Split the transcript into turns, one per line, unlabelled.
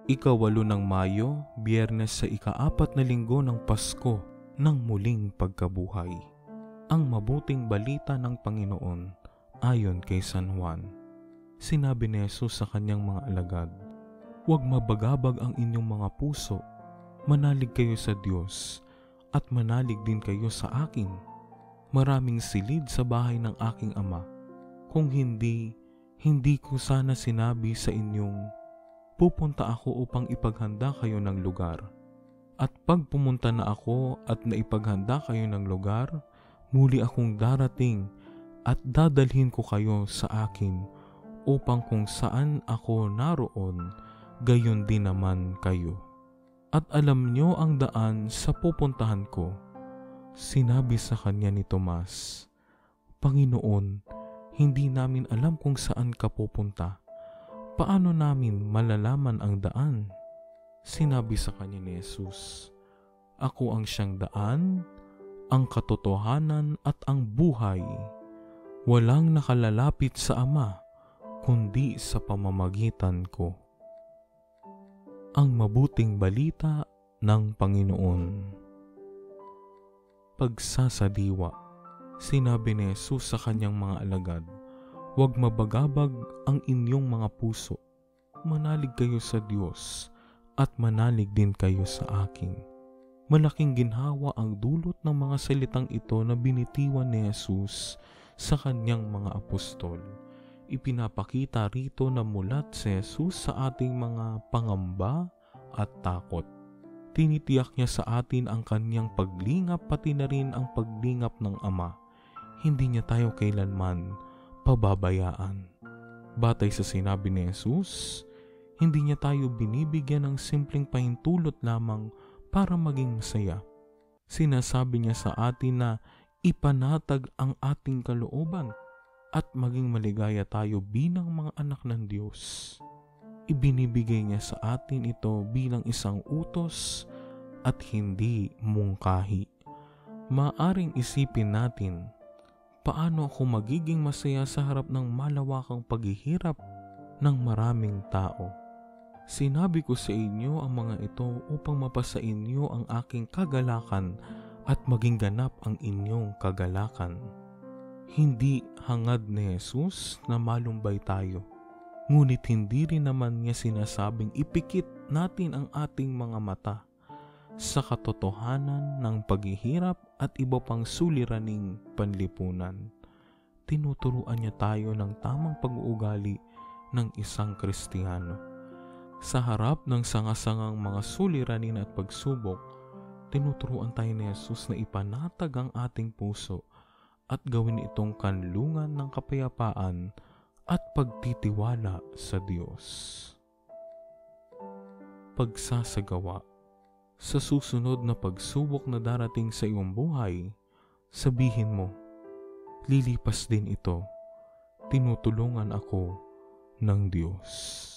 Ika-8 ng Mayo, Biyernes sa Ika-4 na linggo ng Pasko ng muling pagkabuhay. Ang mabuting balita ng Panginoon ayon kay San Juan. Sinabi ni Jesus sa kanyang mga alagad, "Huwag mabagabag ang inyong mga puso. Manalig kayo sa Diyos at manalig din kayo sa akin. Maraming silid sa bahay ng aking Ama. Kung hindi ko sana sinabi sa inyong, pupunta ako upang ipaghanda kayo ng lugar. At pag pumunta na ako at naipaghanda kayo ng lugar, muli akong darating at dadalhin ko kayo sa akin upang kung saan ako naroon, gayon din naman kayo. At alam nyo ang daan sa pupuntahan ko." Sinabi sa kanya ni Tomas, "Panginoon, hindi namin alam kung saan ka pupunta. Paano namin malalaman ang daan?" Sinabi sa kanya ni Jesus, "Ako ang siyang daan, ang katotohanan at ang buhay. Walang nakalalapit sa Ama, kundi sa pamamagitan ko." Ang mabuting balita ng Panginoon. Pagsasadiwa. Sinabi ni Jesus sa kanyang mga alagad, "Huwag mabagabag ang inyong mga puso. Manalig kayo sa Diyos at manalig din kayo sa akin." Malaking ginhawa ang dulot ng mga salitang ito na binitiwan ni Jesus sa kanyang mga apostol. Ipinapakita rito na mulat si Jesus sa ating mga pangamba at takot. Tinitiyak niya sa atin ang kanyang paglingap pati na rin ang paglingap ng Ama. Hindi niya tayo kailanman pababayaan. Batay sa sinabi ni Jesus, hindi niya tayo binibigyan ng simpleng pahintulot lamang para maging masaya. Sinasabi niya sa atin na ipanatag ang ating kalooban at maging maligaya tayo bilang mga anak ng Diyos. Ibinibigay niya sa atin ito bilang isang utos at hindi mungkahi. Maaring isipin natin, paano ako magiging masaya sa harap ng malawakang paghihirap ng maraming tao? Sinabi ko sa inyo ang mga ito upang mapasa inyo ang aking kagalakan at maging ganap ang inyong kagalakan. Hindi hangad ni Jesus na malumbay tayo. Ngunit hindi rin naman niya sinasabing ipikit natin ang ating mga mata sa katotohanan ng paghihirap at iba pang suliraning panlipunan. Tinuturuan niya tayo ng tamang pag-uugali ng isang Kristiyano. Sa harap ng sangasangang mga suliranin at pagsubok, tinuturuan tayo ni Jesus na ipanatag ang ating puso at gawin itong kanlungan ng kapayapaan at pagtitiwala sa Diyos. Pagsasagawa. Sa susunod na pagsubok na darating sa iyong buhay, sabihin mo, "Lilipas din ito. Tinutulungan ako ng Diyos."